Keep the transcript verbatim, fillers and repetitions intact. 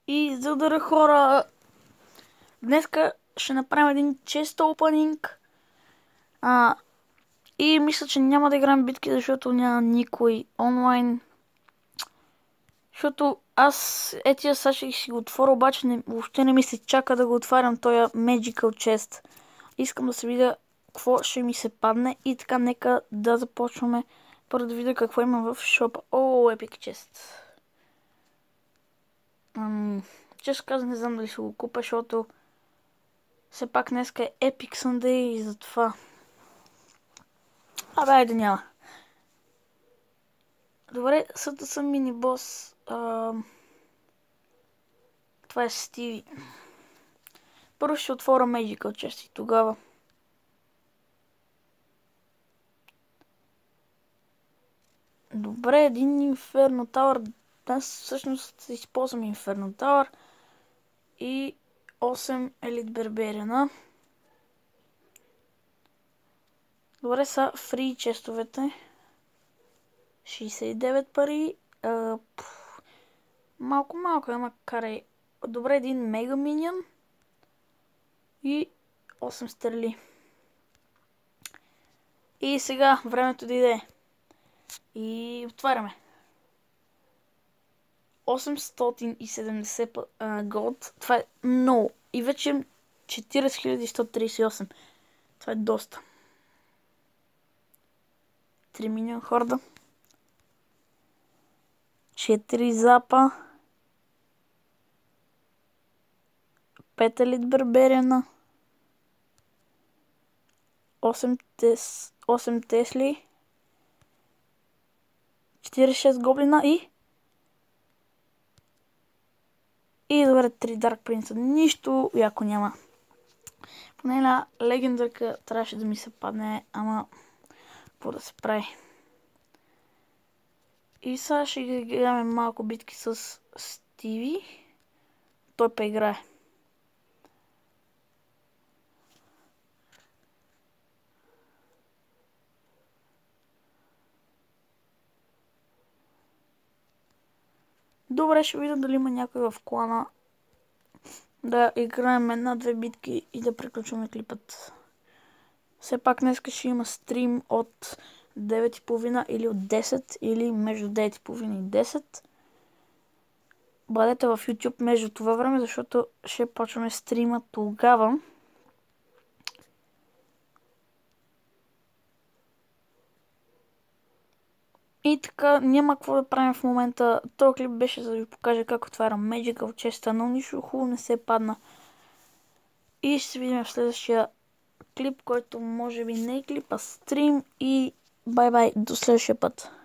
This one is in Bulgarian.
И за удара хора, днеска ще направим един чест опенинг. А, и мисля, че няма да играем битки, защото няма никой онлайн. Защото аз етия сега ще си го отворя, обаче не, въобще не ми се чака да го отварям този Magical Chest. Искам да се видя какво ще ми се падне и така нека да започваме. Първо да видя какво има в шопа. О, Epic Chest. Ам, често казвам, не знам дали ще го купя, защото все пак днеска е Epic Sunday и затова. Абе, айде няма. Добре, съда съм мини бос. Ам... Това е Стиви. Първо ще отворя Magical Chest и тогава. Добре, един Inferno Tower. Аз всъщност използвам Inferno Tower. И осем Elite Barbarian. Добре, са фри честовете. шейсет и девет пари. А, пфф, малко малко, ама карай. Добре, един Мега Миньон. И осем стрели. И сега времето да иде. И отваряме. осемстотин и седемдесет голд. Това е много. И вече имам четиридесет хиляди сто тридесет и осем. Това е доста. три милиона хорда. четири запа. пет елит барберена. осем, тес... осем тесли. четиридесет и шест гоблина и... И добре, три Dark Prince. Нищо яко няма. Поне една легендарка трябваше да ми се падне, ама какво да се прави. И сега ще играме малко битки с Стиви. Той па играе. Добре, ще видя дали има някой в клана. Да играем една-две битки и да приключваме клипът. Все пак днес ще има стрим от девет и половина или от десет, или между девет и половина и десет. Бъдете в YouTube между това време, защото ще почваме стрима тогава. И така, няма какво да правим в момента. Този клип беше за да ви покажа как отварям Magical Chest, но нищо хубаво не се падна. И ще се видим в следващия клип, който може би не е клип, а стрим. И бай-бай, до следващия път.